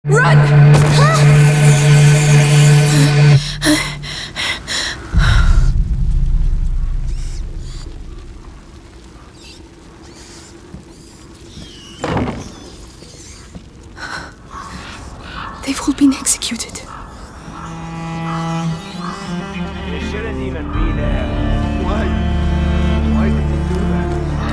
Run! They've all been executed. You shouldn't even be there. Why? Why did they do that?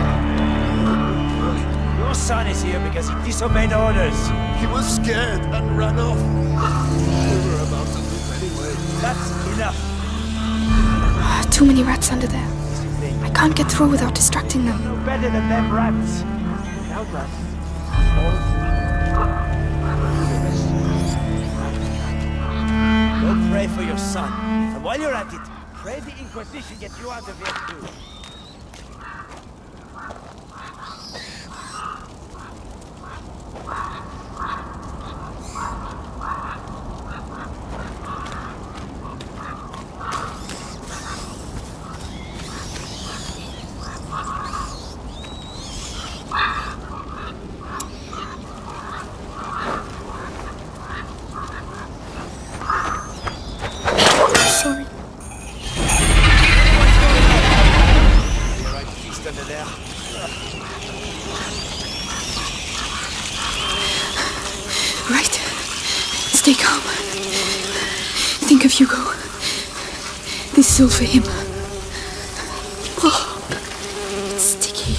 Your son is here because he disobeyed orders. He was scared and ran off. We were about to leave anyway. That's enough. Too many rats under there. I can't get through without distracting them. No better than them rats. Now rats. Go pray for your son. And while you're at it, pray the Inquisition gets you out of here too. Right. Stay calm. Think of Hugo. This is all for him. Oh, it's sticky.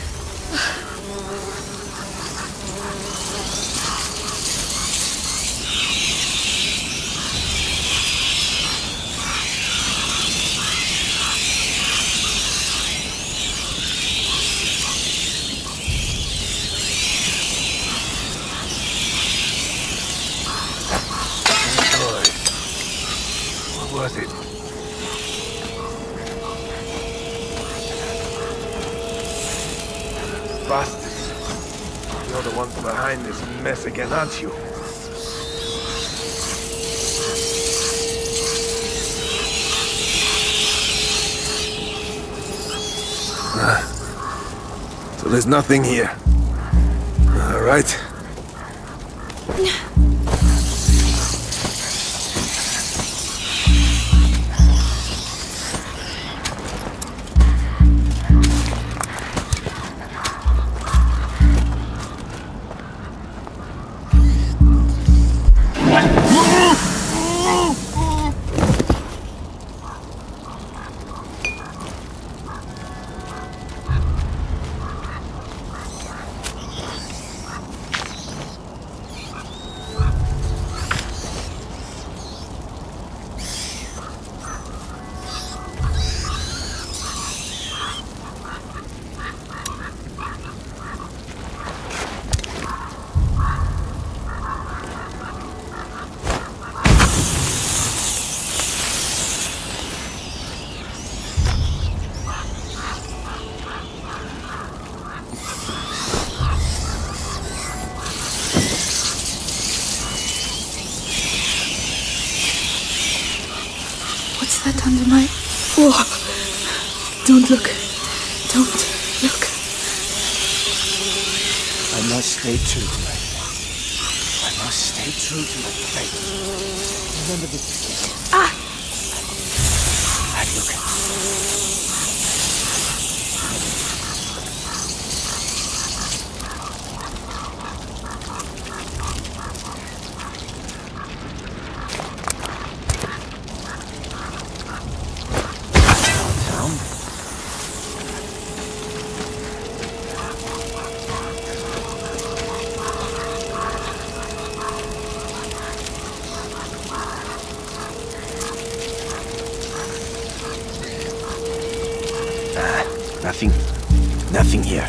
Was it? Bastards. You're the ones behind this mess again, aren't you? So there's nothing here. All right. What's that under my... Oh! Don't look. Don't look. I must stay true to my faith. I must stay true to my faith. Remember this. Ah! Look. Nothing here.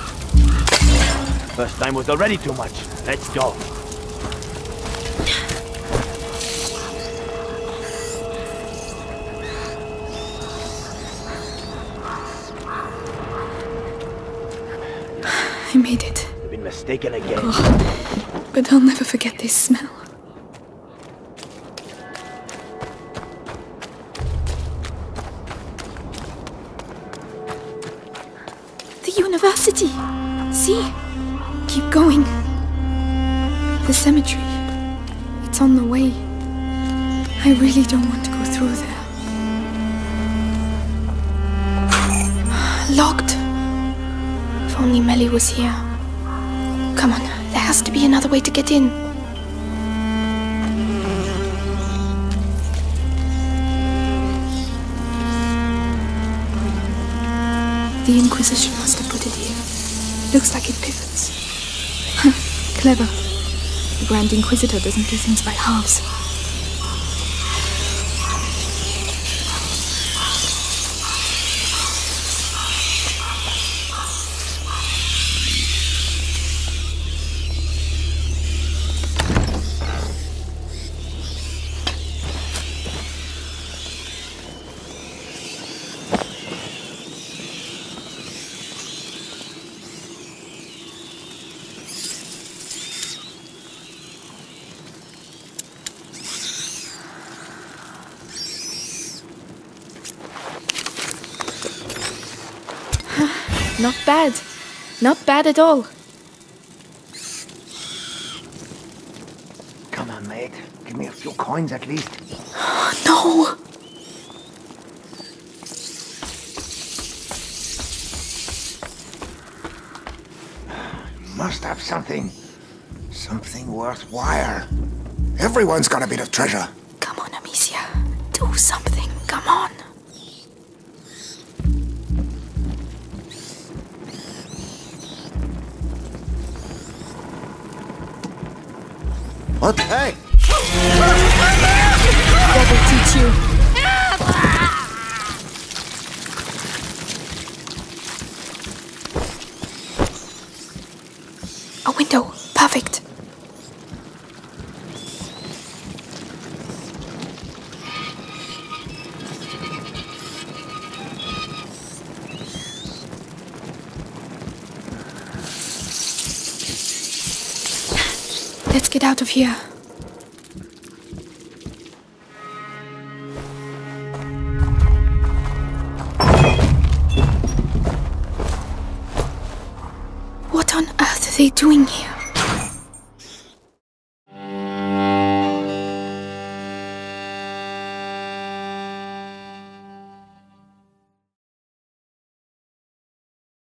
First time was already too much. Let's go. made it. You've been mistaken again. Oh, but I'll never forget this smell. The university! See? Keep going. The cemetery. It's on the way. I really don't want to go through there. Locked. If only Melly was here. Come on, there has to be another way to get in. The Inquisition must have put it here. Looks like it pivots. Clever. The Grand Inquisitor doesn't do things by halves. Not bad. Not bad at all. Come on, mate. Give me a few coins at least. No! Must have something. Something worthwhile. Everyone's got a bit of treasure. Come on, Amicia. Do something. Come on. What? Hey! That will teach you. A window. Perfect. Let's get out of here. What on earth are they doing here?